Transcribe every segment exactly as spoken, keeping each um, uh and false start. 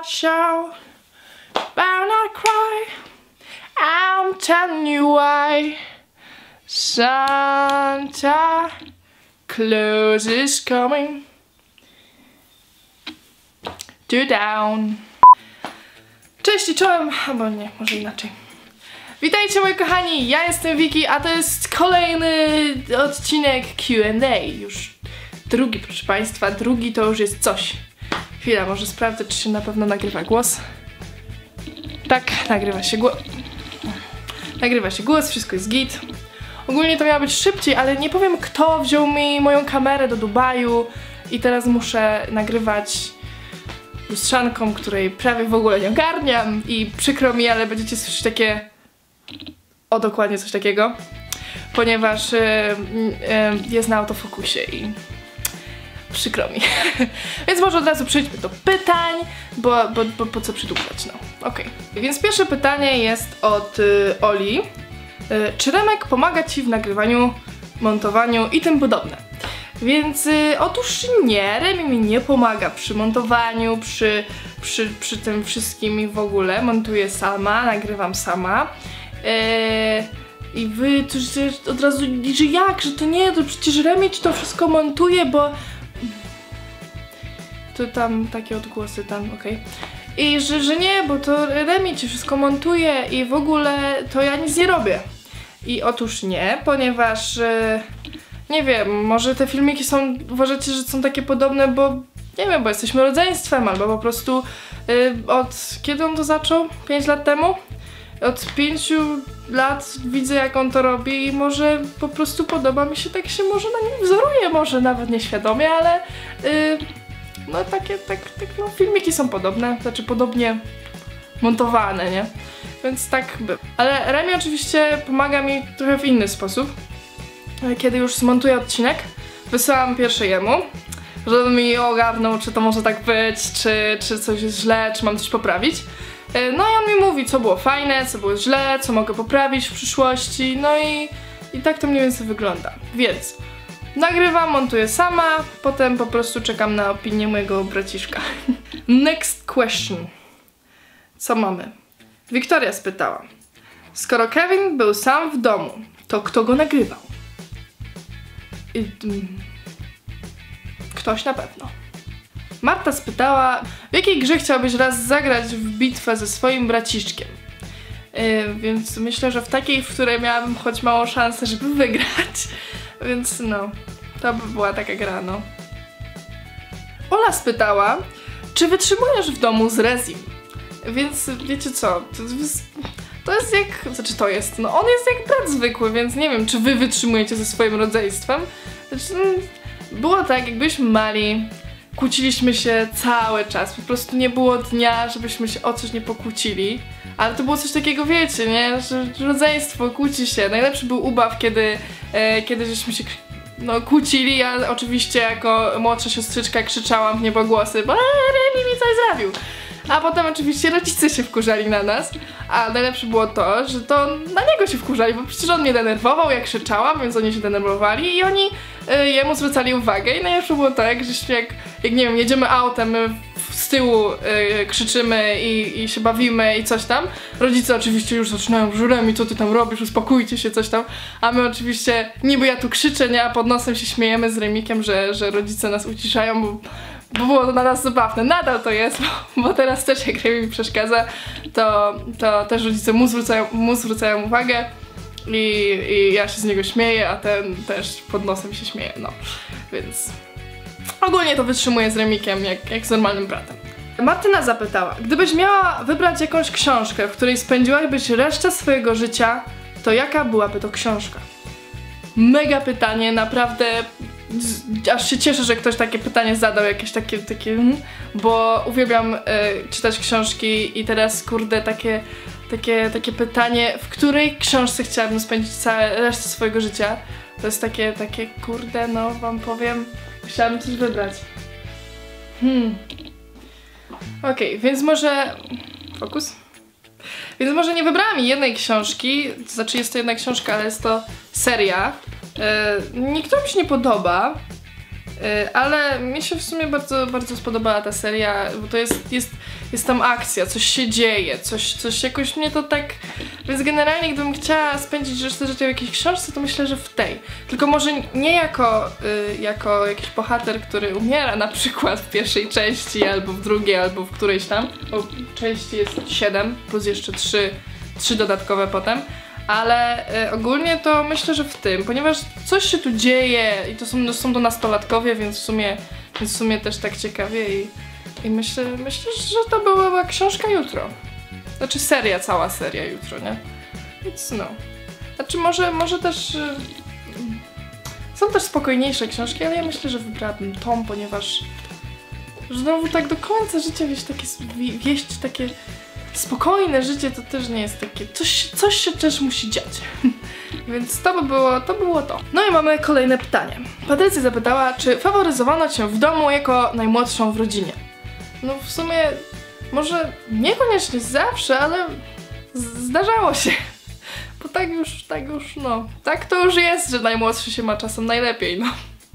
not shout, better not cry, I'm telling you why. Santa Claus is coming to town. Cześć i czołem, albo nie, może inaczej. Witajcie moi kochani, ja jestem Wiki, a to jest kolejny odcinek Q and A. Już drugi, proszę państwa, drugi to już jest coś. Chwila, może sprawdzę, czy się na pewno nagrywa głos. Tak, nagrywa się głos. Nagrywa się głos, wszystko jest git. Ogólnie to miało być szybciej, ale nie powiem, kto wziął mi moją kamerę do Dubaju i teraz muszę nagrywać lustrzanką, której prawie w ogóle nie ogarniam i przykro mi, ale będziecie słyszeć takie... O, dokładnie coś takiego, ponieważ yy, yy, jest na autofokusie i przykro mi. Więc może od razu przejdźmy do pytań, bo, bo, bo po co przydłużać, no. Okej. Okay. Więc pierwsze pytanie jest od yy, Oli. Yy, czy Remek pomaga ci w nagrywaniu, montowaniu i tym podobne? Więc yy, otóż nie, Remi mi nie pomaga przy montowaniu, przy, przy, przy tym wszystkim i w ogóle. Montuję sama, nagrywam sama. Eee, I wy to, że od razu, że jak, że to nie, to przecież Remi ci to wszystko montuje, bo... To tam takie odgłosy tam, okej. Okay. I że, że nie, bo to Remi ci wszystko montuje i w ogóle to ja nic nie robię. I otóż nie, ponieważ... E, nie wiem, może te filmiki są, uważacie, że są takie podobne, bo... Nie wiem, bo jesteśmy rodzeństwem, albo po prostu... E, od... Kiedy on to zaczął? pięć lat temu? Od pięciu lat widzę, jak on to robi i może po prostu podoba mi się, tak się może na nim wzoruję, może nawet nieświadomie, ale yy, no takie, tak, tak no, filmiki są podobne, znaczy podobnie montowane, nie? Więc tak by. Ale Remi oczywiście pomaga mi trochę w inny sposób. Kiedy już zmontuję odcinek, wysyłam pierwszy jemu, żeby mi ogarnął, czy to może tak być, czy, czy coś jest źle, czy mam coś poprawić. No i on mi mówi, co było fajne, co było źle, co mogę poprawić w przyszłości, no i, i tak to mniej więcej wygląda. Więc nagrywam, montuję sama, potem po prostu czekam na opinię mojego braciszka. Next question. Co mamy? Wiktoria spytała. Skoro Kevin był sam w domu, to kto go nagrywał? I, mm, ktoś na pewno. Marta spytała, w jakiej grze chciałabyś raz zagrać w bitwę ze swoim braciszkiem? Yy, więc myślę, że w takiej, w której miałabym choć małą szansę, żeby wygrać. Więc no, to by była taka gra, no. Ola spytała, czy wytrzymujesz w domu z Rezim? Więc wiecie co, to jest, to jest jak, znaczy to jest, no on jest jak brat zwykły, więc nie wiem, czy wy wytrzymujecie ze swoim rodzeństwem. Znaczy, no, było tak, jak byliśmy mali, kłóciliśmy się cały czas, po prostu nie było dnia, żebyśmy się o coś nie pokłócili. Ale to było coś takiego, wiecie, nie? Że rodzeństwo kłóci się. Najlepszy był ubaw, kiedy, e, kiedy żeśmy się no, kłócili. Ja oczywiście jako młodsza siostrzyczka krzyczałam w niebogłosy, bo Remi mi coś zrobił. A potem oczywiście rodzice się wkurzali na nas, a najlepsze było to, że to na niego się wkurzali, bo przecież on mnie denerwował, jak krzyczałam, więc oni się denerwowali i oni y, jemu zwracali uwagę. I najlepsze było to, jak, żeśmy, jak, jak nie wiem, jedziemy autem, my z tyłu y, krzyczymy i, i się bawimy i coś tam. Rodzice oczywiście już zaczynają, że Remi, co ty tam robisz, uspokójcie się, coś tam. A my oczywiście, niby ja tu krzyczę, nie, a pod nosem się śmiejemy z Remikiem, że, że rodzice nas uciszają, bo Bo było to na nas zabawne. Nadal to jest, bo, bo teraz też jak Remi mi przeszkadza, to, to też rodzice mu zwracają, mu zwracają uwagę i, i ja się z niego śmieję, a ten też pod nosem się śmieje, no. Więc ogólnie to wytrzymuję z Remikiem jak, jak z normalnym bratem. Martyna zapytała, gdybyś miała wybrać jakąś książkę, w której spędziłabyś resztę swojego życia, to jaka byłaby to książka? Mega pytanie, naprawdę... Aż się cieszę, że ktoś takie pytanie zadał, jakieś takie, takie bo uwielbiam y, czytać książki i teraz kurde takie, takie, takie pytanie, w której książce chciałabym spędzić całe resztę swojego życia, to jest takie, takie kurde, no wam powiem, chciałabym coś wybrać. Hmm. Okej, okay, więc może... Fokus? Więc może nie wybrałam jednej książki, to znaczy jest to jedna książka, ale jest to seria. Yy, niektóra mi się nie podoba, ale mi się w sumie bardzo, bardzo spodobała ta seria, bo to jest, jest, jest tam akcja, coś się dzieje, coś, coś jakoś mnie to tak... Więc generalnie gdybym chciała spędzić resztę życia w jakiejś książce, to myślę, że w tej. Tylko może nie jako, y, jako jakiś bohater, który umiera na przykład w pierwszej części, albo w drugiej, albo w którejś tam, bo części jest siedem, plus jeszcze trzy, trzy dodatkowe potem. Ale y, ogólnie to myślę, że w tym, ponieważ coś się tu dzieje i to są, to są to nastolatkowie, więc w sumie, więc w sumie też tak ciekawie i, i myślę, myślę, że to była książka jutro. Znaczy seria, cała seria jutro, nie? Więc no. Znaczy może, może też... Y, są też spokojniejsze książki, ale ja myślę, że wybrałabym tą, ponieważ znowu tak do końca życia wieść takie, wieść takie spokojne życie to też nie jest takie, coś, coś się też musi dziać. Więc to by było, to było to. No i mamy kolejne pytanie. Patrycja zapytała, czy faworyzowano cię w domu jako najmłodszą w rodzinie? No w sumie może niekoniecznie zawsze, ale zdarzało się. Bo tak już, tak już, no, tak to już jest, że najmłodszy się ma czasem najlepiej, no.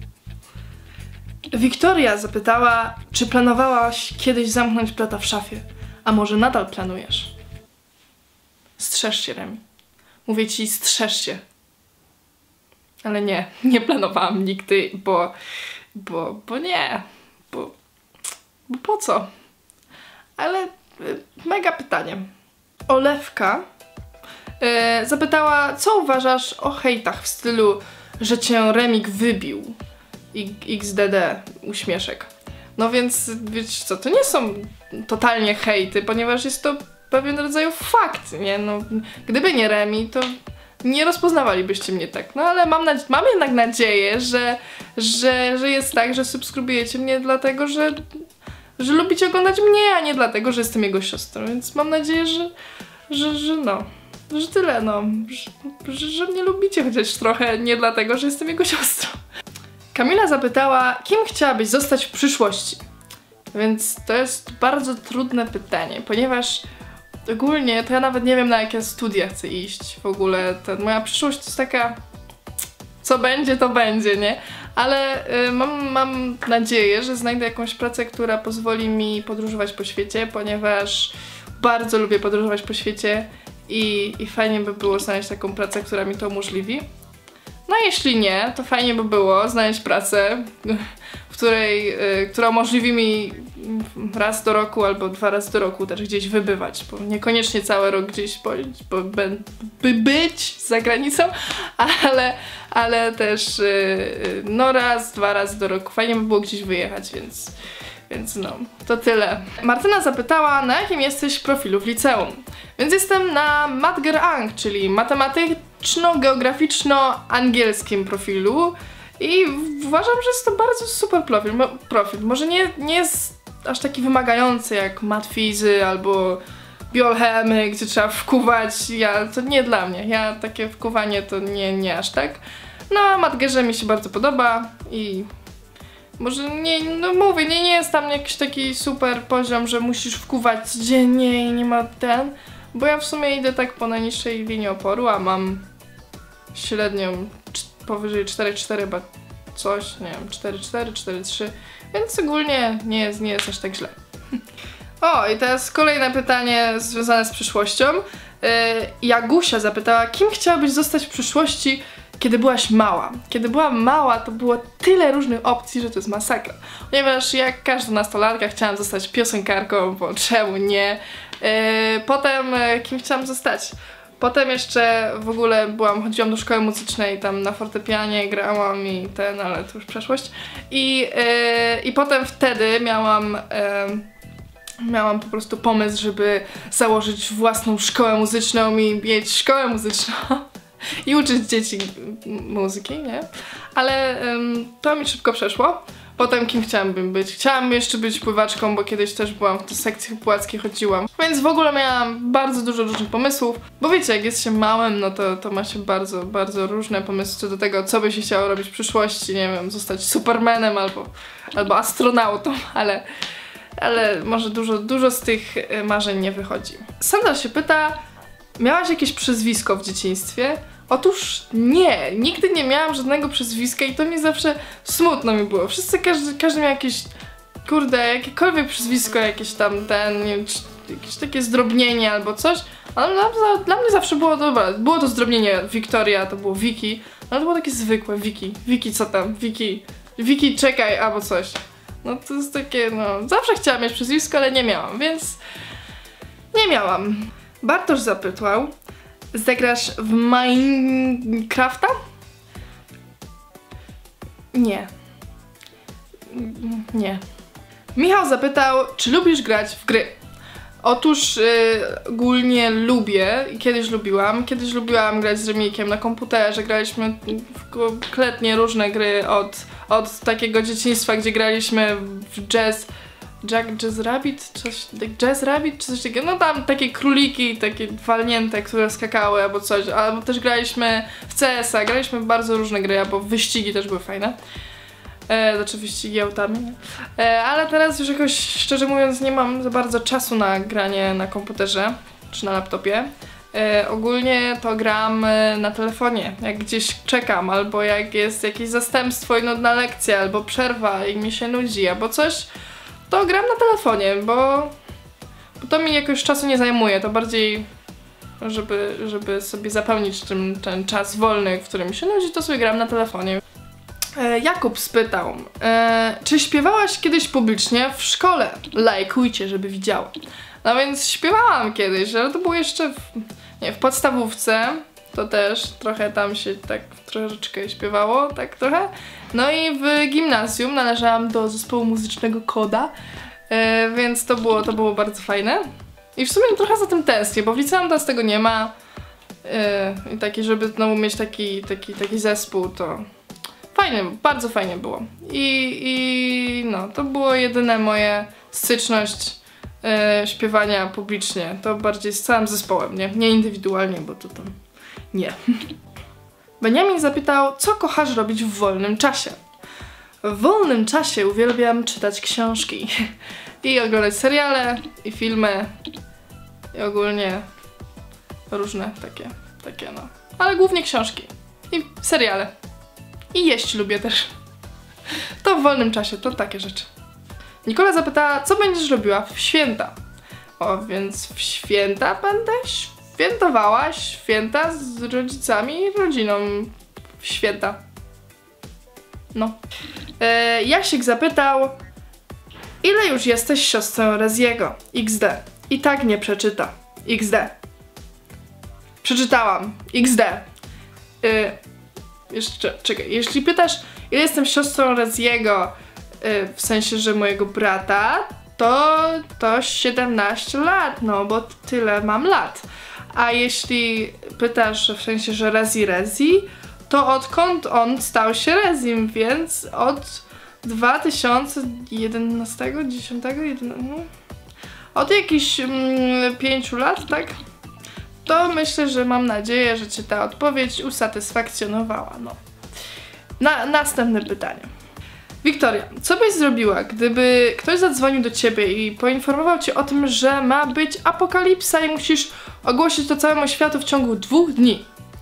Wiktoria zapytała, czy planowałaś kiedyś zamknąć brata w szafie? A może nadal planujesz? Strzeż się, Remi. Mówię ci, strzeż się. Ale nie, nie planowałam nigdy, bo... Bo, bo nie. Bo... Bo po co? Ale y, mega pytanie. Olewka y, zapytała, co uważasz o hejtach w stylu, że cię Remik wybił? I, X D D, uśmieszek. No więc, wiecie co, to nie są totalnie hejty, ponieważ jest to pewien rodzaj fakt, nie? No, gdyby nie Remi, to nie rozpoznawalibyście mnie tak. No ale mam, mam jednak nadzieję, że, że, że jest tak, że subskrybujecie mnie dlatego, że, że lubicie oglądać mnie, a nie dlatego, że jestem jego siostrą. Więc mam nadzieję, że, że, że no, że tyle, no, że, że, że mnie lubicie chociaż trochę, nie dlatego, że jestem jego siostrą. Kamila zapytała, kim chciałabyś zostać w przyszłości? Więc to jest bardzo trudne pytanie, ponieważ ogólnie to ja nawet nie wiem, na jakie studia chcę iść. W ogóle ta moja przyszłość to jest taka, co będzie, to będzie, nie? Ale y, mam, mam nadzieję, że znajdę jakąś pracę, która pozwoli mi podróżować po świecie, ponieważ bardzo lubię podróżować po świecie i, i fajnie by było znaleźć taką pracę, która mi to umożliwi. No a jeśli nie, to fajnie by było znaleźć pracę, w której, y, która umożliwi mi raz do roku albo dwa razy do roku też gdzieś wybywać, bo niekoniecznie cały rok gdzieś bo, bo, by, by być za granicą, ale, ale też y, no raz, dwa razy do roku fajnie by było gdzieś wyjechać, więc, więc no, to tyle. Martyna zapytała, na jakim jesteś profilu w liceum? Więc jestem na MatGerAng, czyli matematyczno-geograficzno-angielskim profilu i uważam, że jest to bardzo super profil. profil. Może nie, nie jest aż taki wymagający jak matfizy albo biochemy, gdzie trzeba wkuwać. Ja, to nie dla mnie. Ja takie wkuwanie to nie, nie aż tak. No a MatGerze mi się bardzo podoba i może nie, no mówię, nie, nie jest tam jakiś taki super poziom, że musisz wkuwać codziennie i nie ma ten. Bo ja w sumie idę tak po najniższej linii oporu, a mam średnią powyżej cztery cztery chyba coś, nie wiem, cztery cztery, cztery trzy, więc ogólnie nie jest, nie jest aż tak źle. O, i teraz kolejne pytanie związane z przyszłością. Yy, Jagusia zapytała, kim chciałabyś zostać w przyszłości, kiedy byłaś mała? Kiedy byłam mała, to było tyle różnych opcji, że to jest masakra. Ponieważ jak każda nastolatka chciałam zostać piosenkarką, bo czemu nie? Yy, potem yy, kim chciałam zostać? Potem jeszcze w ogóle byłam, chodziłam do szkoły muzycznej, tam na fortepianie grałam i ten, ale to już przeszłość. I, yy, i potem wtedy miałam, yy, miałam po prostu pomysł, żeby założyć własną szkołę muzyczną i mieć szkołę muzyczną. I uczyć dzieci muzyki, nie? Ale ym, to mi szybko przeszło. Potem kim chciałabym być? Chciałam jeszcze być pływaczką, bo kiedyś też byłam w tej sekcji pływackiej, chodziłam. Więc w ogóle miałam bardzo dużo różnych pomysłów. Bo wiecie, jak jest się małym, no to, to ma się bardzo, bardzo różne pomysły co do tego, co by się chciało robić w przyszłości. Nie wiem, zostać supermanem albo, albo astronautą, ale, ale może dużo, dużo z tych marzeń nie wychodzi. Sandra się pyta, miałaś jakieś przezwisko w dzieciństwie? Otóż nie, nigdy nie miałam żadnego przezwiska i to mi zawsze smutno mi było. Wszyscy, każdy, każdy miał jakieś, kurde, jakiekolwiek przezwisko, jakieś tam ten, nie wiem, jakieś takie zdrobnienie albo coś, ale dla, dla, dla mnie zawsze było dobra. Było to zdrobnienie Wiktoria, to było Wiki, ale to było takie zwykłe, Wiki, Wiki co tam, Wiki, Wiki czekaj albo coś. No to jest takie, no, zawsze chciałam mieć przezwisko, ale nie miałam, więc nie miałam. Bartosz zapytał, zagrasz w Minecrafta? Nie. Nie. Michał zapytał, czy lubisz grać w gry? Otóż yy, ogólnie lubię i kiedyś lubiłam. Kiedyś lubiłam grać z Remikiem na komputerze, graliśmy w kompletnie różne gry od, od takiego dzieciństwa, gdzie graliśmy w jazz, Jack Jazz Rabbit, coś, Jazz Rabbit czy coś takiego, no tam takie króliki, takie walnięte, które skakały albo coś, albo też graliśmy w C S a, graliśmy w bardzo różne gry, albo wyścigi też były fajne. E, znaczy wyścigi autami, e, ale teraz już jakoś, szczerze mówiąc, nie mam za bardzo czasu na granie na komputerze czy na laptopie. E, ogólnie to gram e, na telefonie, jak gdzieś czekam, albo jak jest jakieś zastępstwo i nudna lekcja, albo przerwa i mi się nudzi, albo coś, to gram na telefonie, bo, bo to mi jakoś czasu nie zajmuje, to bardziej żeby, żeby sobie zapełnić ten, ten czas wolny, w którym mi się nudzi, to sobie gram na telefonie. Jakub spytał, e, czy śpiewałaś kiedyś publicznie w szkole? Lajkujcie, żeby widziała. No więc śpiewałam kiedyś, ale to było jeszcze w, nie, w podstawówce, to też trochę tam się tak troszeczkę śpiewało, tak trochę. No i w gimnazjum należałam do zespołu muzycznego Koda, e, więc to było, to było bardzo fajne. I w sumie trochę za tym tęsknię, bo w liceum teraz tego nie ma. E, I taki, żeby znowu mieć taki, taki, taki zespół, to fajnie, bardzo fajnie było. I, i no, to było jedyne moje styczność e, śpiewania publicznie. To bardziej z całym zespołem, nie? Nie indywidualnie, bo to tam nie. Benjamin zapytał, co kochasz robić w wolnym czasie? W wolnym czasie uwielbiam czytać książki i oglądać seriale i filmy i ogólnie różne takie, takie no. Ale głównie książki i seriale. I jeść lubię też. To w wolnym czasie, to takie rzeczy. Nikola zapytała, co będziesz robiła w święta? O, więc w święta będę świętowała święta z rodzicami i rodziną. W święta. No. E, Jasik zapytał, ile już jesteś siostrą Reziego? iks de. I tak nie przeczyta. iks de. Przeczytałam. iks de. E, Jeszcze, czekaj, jeśli pytasz, ile jestem siostrą Reziego, yy, w sensie, że mojego brata, to to siedemnaście lat, no bo tyle mam lat. A jeśli pytasz w sensie, że Rezi Rezi, to odkąd on stał się Rezim, więc od dwa tysiące jedenastego, dziesiątego, jedenastego, od jakichś mm, pięciu lat, tak? To myślę, że mam nadzieję, że cię ta odpowiedź usatysfakcjonowała. No. Na, następne pytanie. Wiktoria, co byś zrobiła, gdyby ktoś zadzwonił do ciebie i poinformował cię o tym, że ma być apokalipsa i musisz ogłosić to całemu światu w ciągu dwóch dni?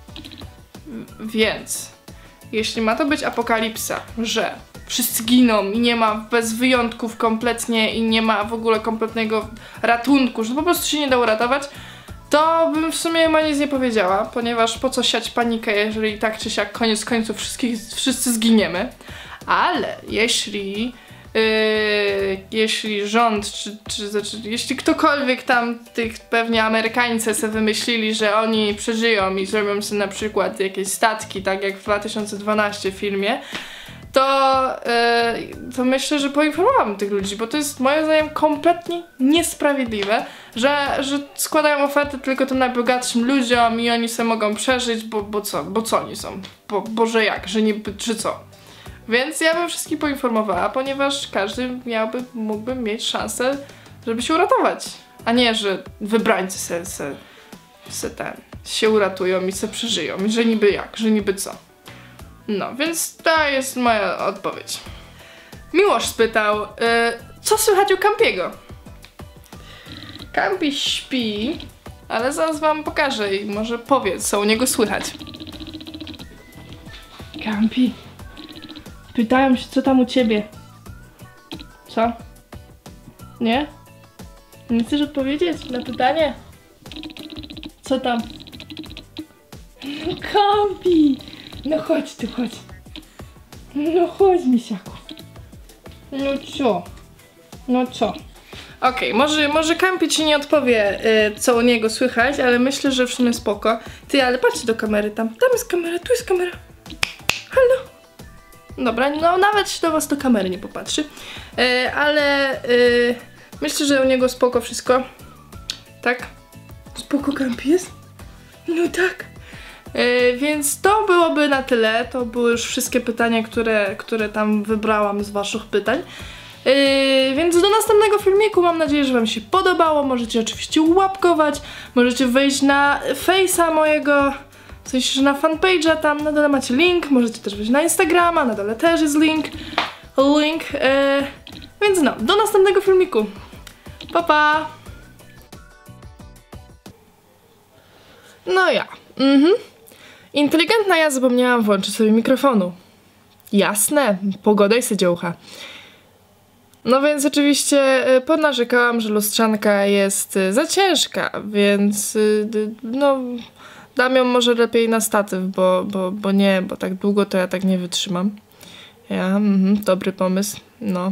Więc, jeśli ma to być apokalipsa, że wszyscy giną i nie ma bez wyjątków kompletnie i nie ma w ogóle kompletnego ratunku, że po prostu się nie da uratować, to bym w sumie ma nic nie powiedziała, ponieważ po co siać panikę, jeżeli tak czy siak koniec końców wszystkich, wszyscy zginiemy. Ale jeśli yy, jeśli rząd, czy, czy znaczy, jeśli ktokolwiek tam, tych pewnie Amerykańcy sobie wymyślili, że oni przeżyją i zrobią sobie na przykład jakieś statki, tak jak w dwa tysiące dwunastym filmie, to, yy, to myślę, że poinformowałam tych ludzi, bo to jest moim zdaniem kompletnie niesprawiedliwe, że, że składają ofertę tylko tym najbogatszym ludziom i oni sobie mogą przeżyć, bo, bo co, bo co oni są, bo, bo że jak, że niby, czy co. Więc ja bym wszystkich poinformowała, ponieważ każdy miałby, mógłby mieć szansę, żeby się uratować, a nie, że wybrańcy se, se, se ten, się uratują i se przeżyją, i że niby jak, że niby co. No, więc to jest moja odpowiedź. Miłosz spytał, yy, co słychać u Campiego? Campi śpi, ale zaraz wam pokażę i może powie, co u niego słychać. Kampi. Pytają się, co tam u ciebie. Co? Nie? Nie chcesz odpowiedzieć na pytanie? Co tam? No Kampi! No chodź tu, chodź. No chodź, misiaku. No co? No co? Okej, okay, może, może Kampi ci nie odpowie, yy, co u niego słychać, ale myślę, że w sumie spoko. Ty, ale patrzcie do kamery tam. Tam jest kamera, tu jest kamera. Halo? Dobra, no nawet się do was do kamery nie popatrzy. Yy, ale yy, myślę, że u niego spoko wszystko. Tak? Spoko Kampi jest? No tak. Yy, więc to byłoby na tyle. To były już wszystkie pytania, które, które tam wybrałam z waszych pytań. Yy, więc do następnego filmiku, mam nadzieję, że wam się podobało. Możecie oczywiście łapkować, możecie wejść na face'a mojego, w sensie, że na fanpage'a, tam na dole macie link, możecie też wejść na Instagrama, na dole też jest link, link, yy, więc no, do następnego filmiku. Pa, pa! No ja, mhm. Inteligentna ja zapomniałam włączyć sobie mikrofonu. Jasne, pogoda i sydziołcha. No więc oczywiście podnarzekałam, że lustrzanka jest za ciężka, więc no dam ją może lepiej na statyw, bo, bo, bo nie, bo tak długo to ja tak nie wytrzymam. Ja, mhm, dobry pomysł, no.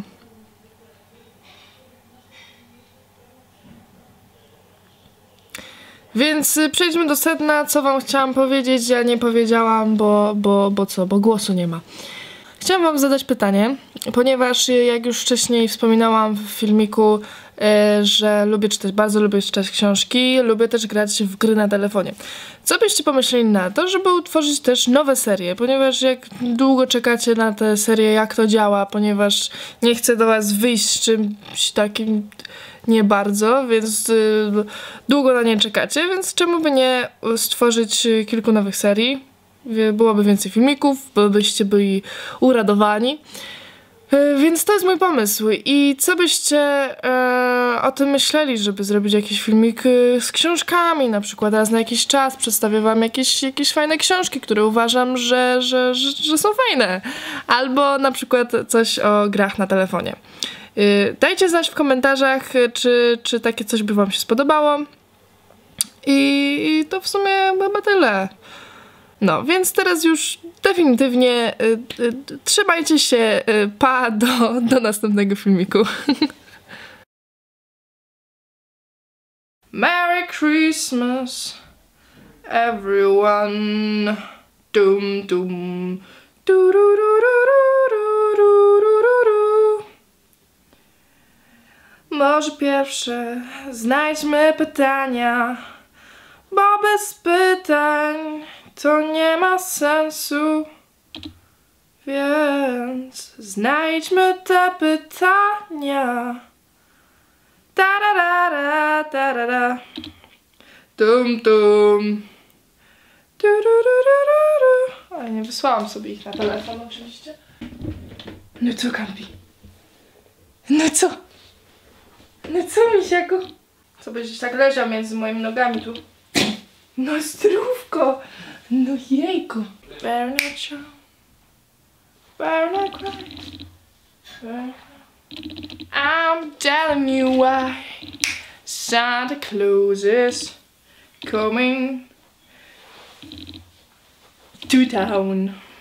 Więc przejdźmy do sedna, co wam chciałam powiedzieć, ja nie powiedziałam, bo, bo, bo co, bo głosu nie ma. Chciałam wam zadać pytanie, ponieważ jak już wcześniej wspominałam w filmiku, e, że lubię czytać, bardzo lubię czytać książki, lubię też grać w gry na telefonie. Co byście pomyśleli na to, żeby utworzyć też nowe serie, ponieważ jak długo czekacie na te serie, jak to działa, ponieważ nie chcę do was wyjść z czymś takim nie bardzo, więc y, długo na nie czekacie, więc czemu by nie stworzyć kilku nowych serii? Byłoby więcej filmików, byście byli uradowani. Yy, więc to jest mój pomysł. I co byście yy, o tym myśleli, żeby zrobić jakiś filmik yy, z książkami, na przykład raz na jakiś czas przedstawię wam jakieś, jakieś fajne książki, które uważam, że, że, że, że są fajne. Albo na przykład coś o grach na telefonie. Yy, dajcie znać w komentarzach, czy, czy takie coś by wam się spodobało. I, i to w sumie chyba tyle. No, więc teraz już definitywnie y, y, trzymajcie się, y, pa, do, do następnego filmiku. Merry Christmas, everyone. Dum dum. Du, du, du, du, du, du, du, du. Może pierwsze znajdźmy pytania, bo bez pytań to nie ma sensu, więc znajdźmy te pytania. Da da da da da da da. Dum dum. Du, du, du, du, du, du. Ale nie wysłałam sobie ich na telefon oczywiście. No co, Kampi? No co? No co, misiaku? Co będziesz tak leżał między moimi nogami tu? No zdrówko! No jejku! Better not show. Better not cry. Better... I'm telling you why Santa Claus is coming to town.